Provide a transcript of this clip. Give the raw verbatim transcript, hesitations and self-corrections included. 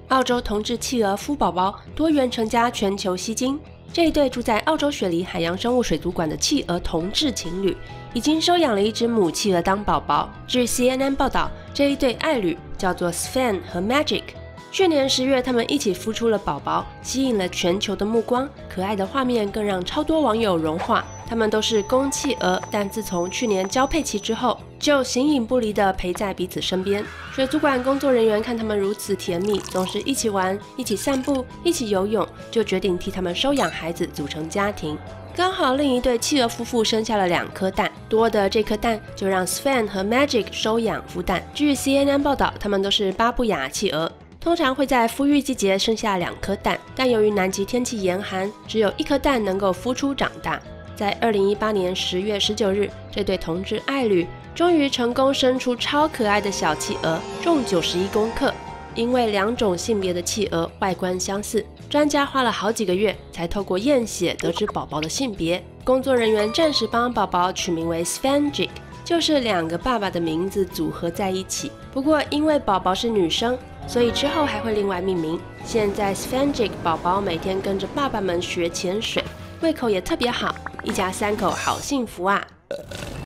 澳洲同志企鹅孵宝宝，多元成家，全球吸睛。这一对住在澳洲雪梨海洋生物水族馆的企鹅同志情侣，已经收养了一只母企鹅当宝宝。据 C N N 报道，这一对爱侣叫做 Sven 和 Magic。去年十月，他们一起孵出了宝宝，吸引了全球的目光。可爱的画面更让超多网友融化。他们都是公企鹅，但自从去年交配期之后，就形影不离地陪在彼此身边。水族馆工作人员看他们如此甜蜜，总是一起玩、一起散步、一起游泳，就决定替他们收养孩子，组成家庭。刚好另一对企鹅夫妇生下了两颗蛋，多的这颗蛋就让 Sven 和 Magic 收养孵蛋。据 C N N 报道，他们都是巴布亚企鹅。通常会在孵育季节生下两颗蛋，但由于南极天气严寒，只有一颗蛋能够孵出长大。在二零一八年十月十九日，这对同志爱侣终于成功生出超可爱的小企鹅，重九十一公克。因为两种性别的企鹅外观相似，专家花了好几个月才透过验血得知宝宝的性别。工作人员暂时帮宝宝取名为 Svenjik， 就是两个爸爸的名字组合在一起。不过因为宝宝是女生，所以之后还会另外命名。现在 Svenjik 宝宝每天跟着爸爸们学潜水，胃口也特别好，一家三口好幸福啊！